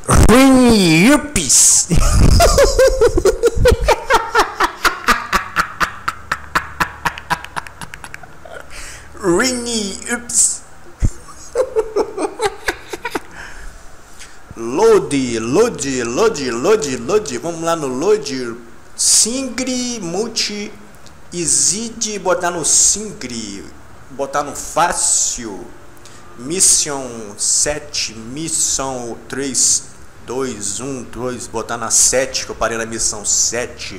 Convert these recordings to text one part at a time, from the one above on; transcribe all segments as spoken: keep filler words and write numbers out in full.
Ups. Rini ups. Load, load, load, load, load. Vamos lá no load. Singri, multi, exide, botar no Singri, botar no fácil. Mission sete, missão três, dois, um, dois, botar na sete, que eu parei na missão sete.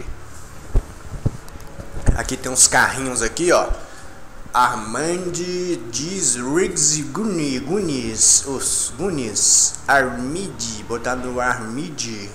Aqui tem uns carrinhos aqui, ó. Armand, Diz, Riggs, Guni, Gunis, os Gunis, Armid, botar no Armid.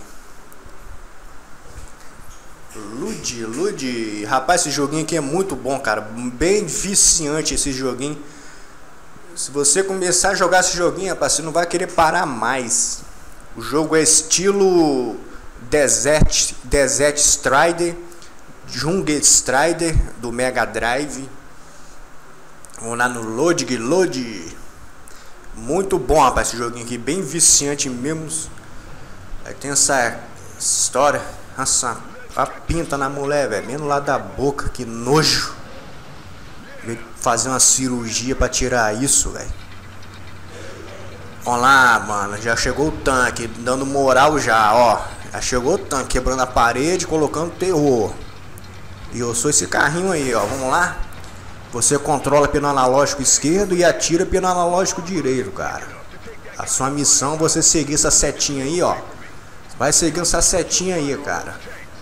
Lud, Lud, rapaz, esse joguinho aqui é muito bom, cara, bem viciante esse joguinho. Se você começar a jogar esse joguinho, rapaz, você não vai querer parar mais. O jogo é estilo Desert, Desert Strider, Jungle Strider do Mega Drive. Vamos lá no Load, Load. Muito bom, rapaz, esse joguinho aqui, bem viciante mesmo. Aí tem essa história, essa a pinta na mulher, velho, menos lá da boca, que nojo. Fazer uma cirurgia pra tirar isso, velho. Olha lá, mano, já chegou o tanque, dando moral já, ó. Já chegou o tanque, quebrando a parede, colocando terror. E eu sou esse carrinho aí, ó, vamos lá. Você controla pelo analógico esquerdo e atira pelo analógico direito, cara. A sua missão é você seguir essa setinha aí, ó. Vai seguindo essa setinha aí, cara.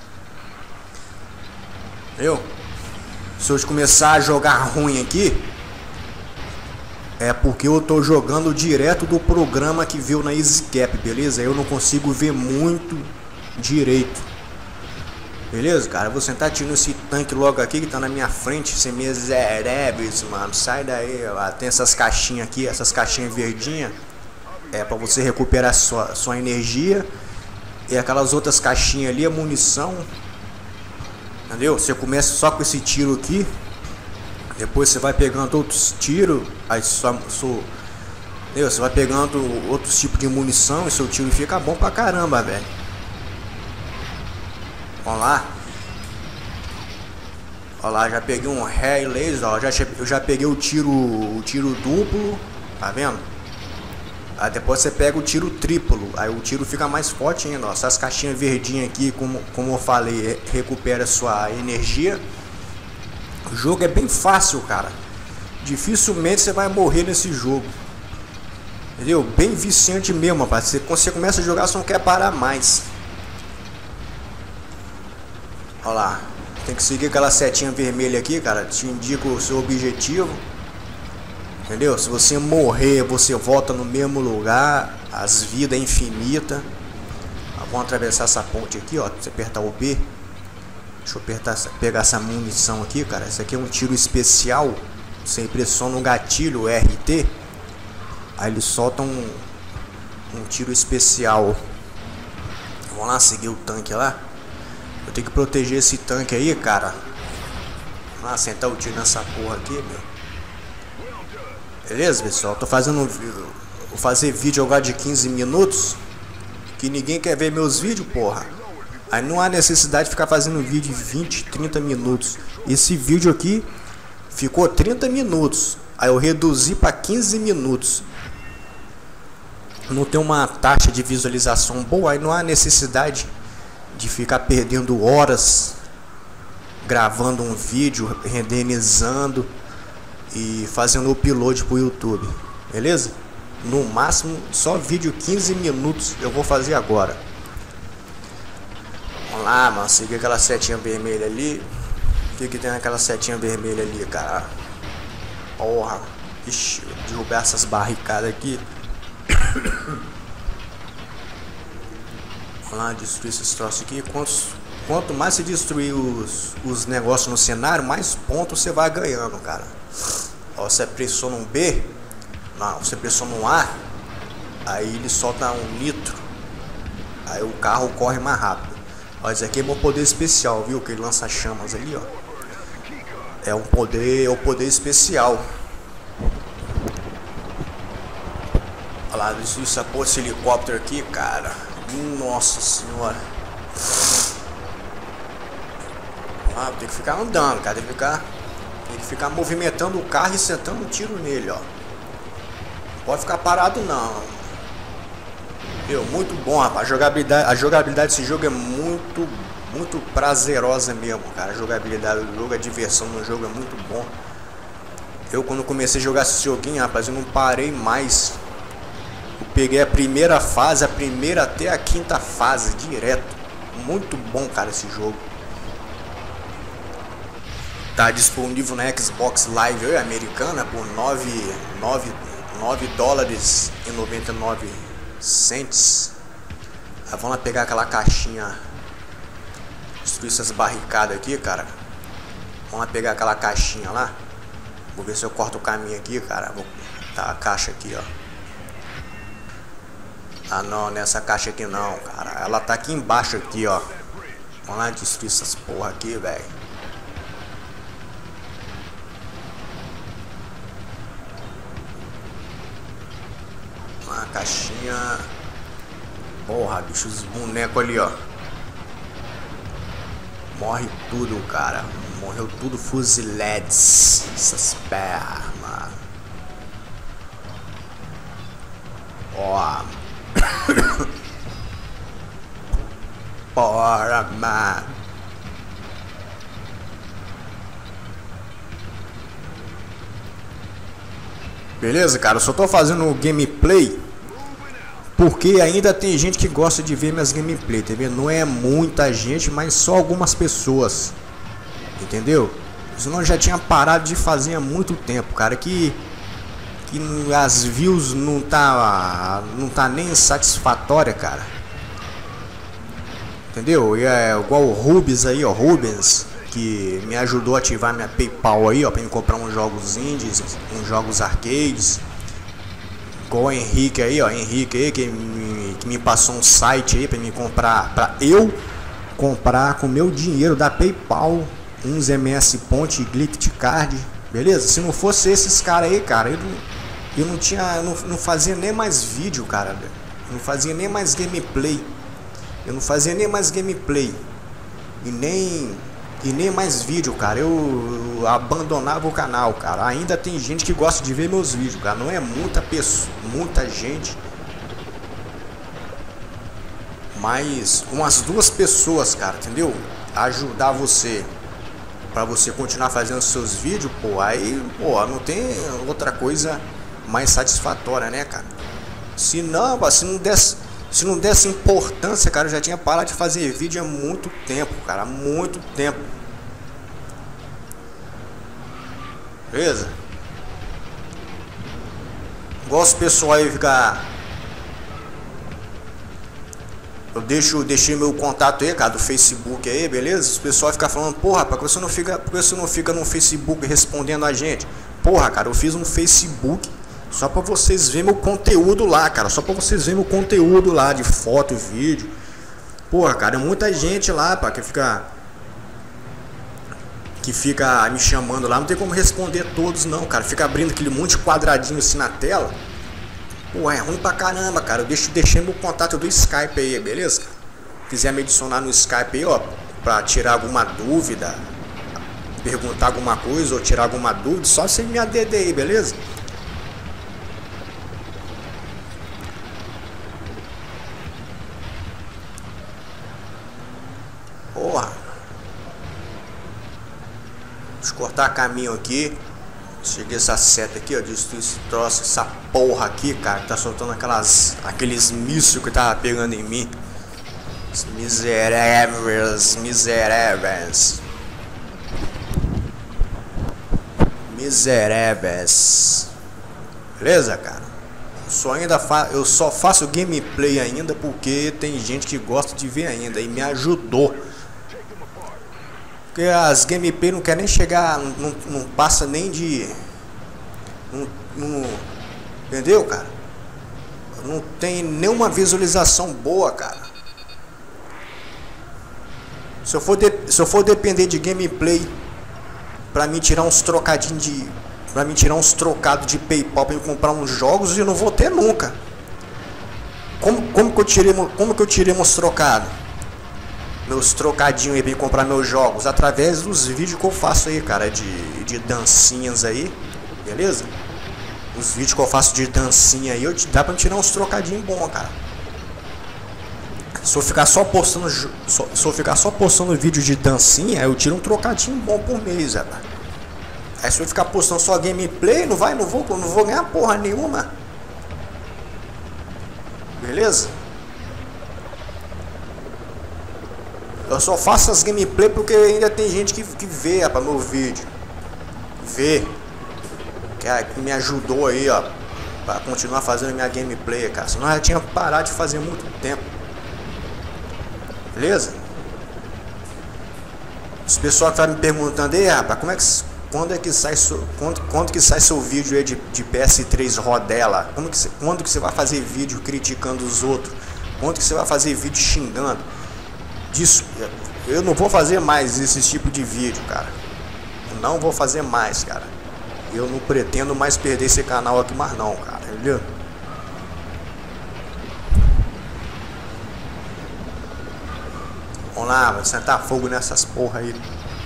Viu? Se eu começar a jogar ruim aqui, é porque eu tô jogando direto do programa que veio na EasyCap, beleza? Eu não consigo ver muito direito. Beleza, cara? Eu vou sentar tirando esse tanque logo aqui que tá na minha frente. Sem miseráveis, mano. Sai daí, ó. Tem essas caixinhas aqui, essas caixinhas verdinhas. É pra você recuperar sua, sua energia. E aquelas outras caixinhas ali, a munição. Entendeu? Você começa só com esse tiro aqui. Depois você vai pegando outros tiros. Aí só, só, entendeu? Você vai pegando outros tipos de munição. E seu tiro fica bom pra caramba, velho. Vamos lá. Olha lá, já peguei um Ray Laser, ó. Já, eu já peguei o tiro, o tiro duplo. Tá vendo? Aí depois você pega o tiro triplo, aí o tiro fica mais forte ainda, ó. Essas caixinhas verdinhas aqui, como, como eu falei, recupera sua energia. O jogo é bem fácil, cara. Dificilmente você vai morrer nesse jogo. Entendeu? Bem viciante mesmo, rapaz. Você, quando você começa a jogar, você não quer parar mais. Olha lá. Tem que seguir aquela setinha vermelha aqui, cara. Te indica o seu objetivo. Entendeu? Se você morrer, você volta no mesmo lugar. As vidas é infinita. Vamos atravessar essa ponte aqui, ó. Você apertar o B. Deixa eu apertar, pegar essa munição aqui, cara. Isso aqui é um tiro especial. Você pressiona o gatilho R T. Aí ele solta um, um tiro especial. Vamos lá seguir o tanque lá. Eu tenho que proteger esse tanque aí, cara. Vamos lá sentar o tiro nessa porra aqui, meu. Beleza, pessoal? Tô fazendo vou fazer vídeo agora de quinze minutos. Que ninguém quer ver meus vídeos, porra. Aí não há necessidade de ficar fazendo vídeo de vinte, trinta minutos. Esse vídeo aqui ficou trinta minutos. Aí eu reduzi para quinze minutos. Não tem uma taxa de visualização boa. Aí não há necessidade de ficar perdendo horas gravando um vídeo, renderizando e fazendo o upload pro YouTube, beleza? No máximo só vídeo quinze minutos eu vou fazer agora. Vamos lá, mano, seguir aquela setinha vermelha ali. O que que tem naquela setinha vermelha ali, cara? Porra, ixi, derrubar essas barricadas aqui. Vamos lá, destruir esses troços aqui. Quantos, quanto mais você destruir os, os negócios no cenário, mais pontos você vai ganhando, cara. Ó, você pressiona um B, não, você pressiona um A, aí ele solta um nitro, aí o carro corre mais rápido. Ó, esse aqui é meu poder especial, viu? Que ele lança chamas ali, ó. É um poder, é o poder especial. Olha lá, isso, essa porra, esse helicóptero aqui, cara. Nossa senhora. Ah, tem que ficar andando, cara. Tem que ficar, tem que ficar movimentando o carro e sentando um tiro nele, ó. Não pode ficar parado, não. Meu, muito bom, rapaz. A jogabilidade, a jogabilidade desse jogo é muito, muito prazerosa mesmo, cara. A jogabilidade do jogo, a diversão no jogo é muito bom. Eu, quando comecei a jogar esse joguinho, rapaz, eu não parei mais. Eu peguei a primeira fase, a primeira até a quinta fase, direto. Muito bom, cara, esse jogo. Tá disponível na Xbox Live americana por nove dólares e noventa e nove cents. Aí vamos lá pegar aquela caixinha. Destruir essas barricadas aqui, cara. Vamos lá pegar aquela caixinha lá. Vou ver se eu corto o caminho aqui, cara. Vou botar a caixa aqui, ó. Ah, não, nessa caixa aqui não, cara. Ela tá aqui embaixo aqui, ó. Vamos lá destruir essas porra aqui, velho. Uma caixinha. Porra, bicho, os bonecos ali, ó. Morre tudo, cara. Morreu tudo fuziletes. Essas pernas. Ó. Bora, mano. Beleza, cara? Eu só tô fazendo gameplay porque ainda tem gente que gosta de ver minhas gameplay, tá vendo? Não é muita gente, mas só algumas pessoas. Entendeu? Senão eu já tinha parado de fazer há muito tempo, cara. Que, que as views não tá, não tá nem satisfatória, cara. Entendeu? E é igual o Rubens aí, ó, Rubens, que me ajudou a ativar minha PayPal aí, ó, pra me comprar uns jogos indies, uns jogos arcades. Igual o Henrique aí, ó, Henrique aí, que me, que me passou um site aí pra me comprar, pra eu comprar com meu dinheiro da PayPal uns M S Ponte e Gift Card, beleza? Se não fosse esses caras aí, cara, eu não, eu não tinha, eu não, não fazia nem mais vídeo, cara, eu não fazia nem mais gameplay. Eu não fazia nem mais gameplay e nem e nem mais vídeo, cara. Eu, eu abandonava o canal, cara. Ainda tem gente que gosta de ver meus vídeos, cara. Não é muita pessoa, muita gente, mas umas duas pessoas, cara, entendeu? Ajudar você pra você continuar fazendo seus vídeos, pô. Aí, pô, não tem outra coisa mais satisfatória, né, cara? Se não, se não desse Se não desse importância, cara, eu já tinha parado de fazer vídeo há muito tempo, cara, há muito tempo. Beleza? Gosto pessoal aí ficar. Eu deixo, deixei meu contato aí, cara, do Facebook aí, beleza? Os pessoal fica falando, porra, por que você não fica, por que você não fica no Facebook respondendo a gente? Porra, cara, eu fiz um Facebook só pra vocês verem meu conteúdo lá, cara. Só pra vocês verem meu conteúdo lá de foto e vídeo. Porra, cara, é muita gente lá, pá, que fica Que fica me chamando lá. Não tem como responder todos não, cara. Fica abrindo aquele monte de quadradinho assim na tela. Pô, é ruim pra caramba, cara. Eu deixo, deixei meu contato do Skype aí, beleza? Se quiser me adicionar no Skype aí, ó, pra tirar alguma dúvida, perguntar alguma coisa ou tirar alguma dúvida, só você me A D D aí, beleza? Porra. Deixa eu cortar caminho aqui. Cheguei essa seta aqui, ó. Destruir esse troço, essa porra aqui, cara. Que tá soltando aquelas, aqueles mísseis que tava pegando em mim. Os miseráveis, miseráveis. Miseráveis. Beleza, cara? Só ainda fa eu só faço gameplay ainda porque tem gente que gosta de ver ainda e me ajudou. Porque as gameplay não quer nem chegar, não, não passa nem de. Não, não, entendeu, cara? Não tem nenhuma visualização boa, cara. Se eu for, de, se eu for depender de gameplay pra me tirar uns trocadinhos de. Pra me tirar uns trocados de PayPal pra me comprar uns jogos, eu não vou ter nunca. Como, como que eu tirei, como que eu tirei meus trocados? Meus trocadinhos aí pra comprar meus jogos? Através dos vídeos que eu faço aí, cara, de, de dancinhas aí, beleza? Os vídeos que eu faço de dancinha aí, eu, dá pra me tirar uns trocadinhos bons, cara. Se eu ficar só postando, só, se eu ficar só postando vídeo de dancinha, eu tiro um trocadinho bom por mês, rapaz. Aí se eu ficar postando só gameplay, não vai, não vou, não vou ganhar porra nenhuma. Beleza? Eu só faço as gameplay porque ainda tem gente que, que vê, rapaz, meu vídeo. Vê. Que, que me ajudou aí, ó, pra continuar fazendo minha gameplay, cara. Senão eu já tinha parado de fazer muito tempo. Beleza? Os pessoal que tá me perguntando aí, rapaz, como é que, quando é que sai quando, quando que sai seu vídeo aí de, de P S três rodela? Como que, quando que você vai fazer vídeo criticando os outros? Quando que você vai fazer vídeo xingando? Disso, eu não vou fazer mais esse tipo de vídeo, cara. Eu não vou fazer mais, cara. Eu não pretendo mais perder esse canal aqui mais não, cara. Entendeu? Vamos lá, vou sentar fogo nessas porra aí.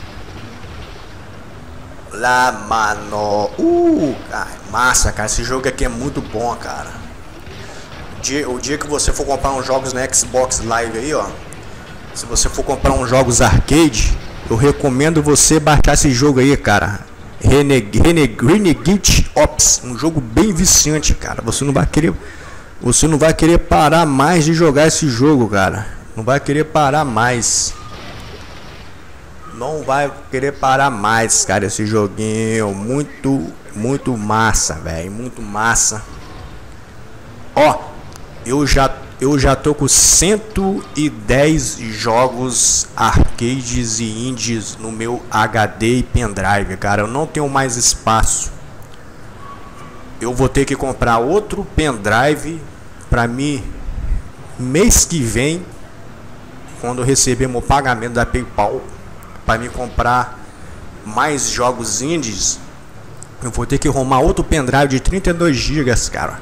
Lá, mano. Uh, cara, massa, cara. Esse jogo aqui é muito bom, cara. O dia, o dia que você for comprar uns jogos no Xbox Live aí, ó. Se você for comprar uns jogos arcade, eu recomendo você baixar esse jogo aí, cara. Reneg Reneg Renegade Ops, um jogo bem viciante, cara. Você não vai querer, você não vai querer parar mais de jogar esse jogo, cara. Não vai querer parar mais. Não vai querer parar mais, cara. Esse joguinho muito, muito massa, velho, muito massa. Ó, eu já Eu já tô com cento e dez jogos arcades e indies no meu H D e pendrive, cara. Eu não tenho mais espaço. Eu vou ter que comprar outro pendrive pra mim mês que vem, quando eu receber meu pagamento da PayPal, para me comprar mais jogos indies. Eu vou ter que arrumar outro pendrive de trinta e dois gigas, cara.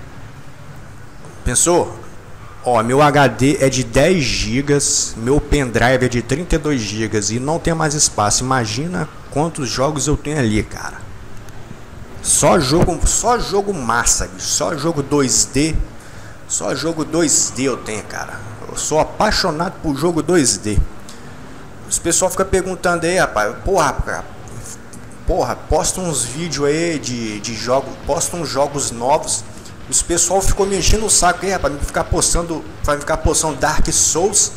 Pensou? Ó, meu H D é de dez gigas, meu pendrive é de trinta e dois gigas e não tem mais espaço. Imagina quantos jogos eu tenho ali, cara. Só jogo, só jogo massa, só jogo dois D, só jogo dois D eu tenho, cara. Eu sou apaixonado por jogo dois D. Os pessoal fica perguntando aí, rapaz, porra, cara, porra, posta uns vídeos aí de, de jogos, posta uns jogos novos. Os pessoal ficou me enchendo o saco aí, rapaz, ficar postando, vai ficar postando Dark Souls.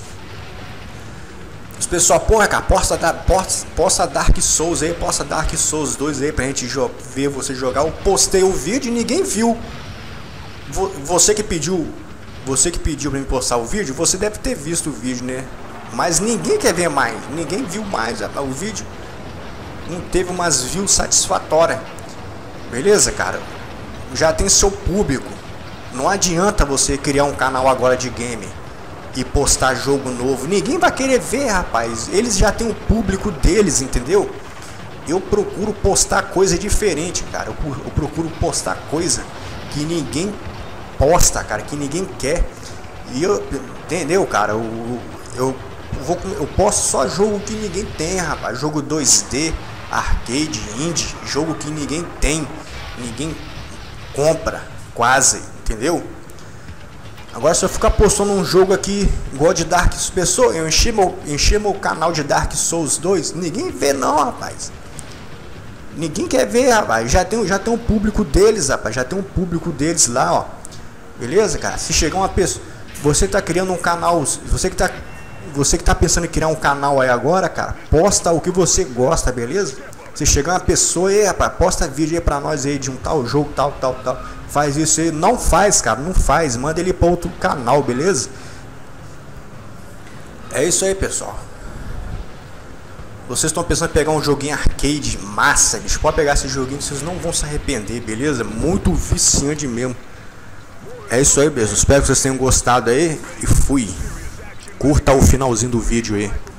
Os pessoal, porra, cara, posta, posta, posta Dark Souls aí, posta Dark Souls dois aí pra gente ver você jogar. Eu postei o vídeo e ninguém viu. Você que pediu, você que pediu pra mim postar o vídeo, você deve ter visto o vídeo, né? Mas ninguém quer ver mais, ninguém viu mais, rapaz, o vídeo não teve umas views satisfatórias. Beleza, cara? Já tem seu público. Não adianta você criar um canal agora de game e postar jogo novo. Ninguém vai querer ver, rapaz. Eles já têm o público deles, entendeu? Eu procuro postar coisa diferente, cara. Eu, eu procuro postar coisa que ninguém posta, cara, que ninguém quer. E eu, entendeu, cara? Eu, eu, vou, eu posto só jogo que ninguém tem, rapaz. Jogo dois D, arcade, indie, jogo que ninguém tem, ninguém compra, quase, entendeu? Agora se eu ficar postando um jogo aqui igual de Dark Souls, pessoa, eu enchi meu, enchi meu canal de Dark Souls dois, ninguém vê não, rapaz. Ninguém quer ver, rapaz. Já tem, já tem um público deles, rapaz. Já tem um público deles lá, ó. Beleza, cara? Se chegar uma pessoa, você tá criando um canal, você que tá, você que tá pensando em criar um canal aí agora, cara, posta o que você gosta, beleza? Se chegar uma pessoa aí, rapaz, posta vídeo aí pra nós aí de um tal jogo, tal, tal, tal. Faz isso aí. Não faz, cara, não faz. Manda ele pra outro canal, beleza? É isso aí, pessoal. Vocês estão pensando em pegar um joguinho arcade massa, bicho, pode pegar esse joguinho, vocês não vão se arrepender, beleza? Muito viciante mesmo. É isso aí, beleza? Espero que vocês tenham gostado aí e fui. Curta o finalzinho do vídeo aí.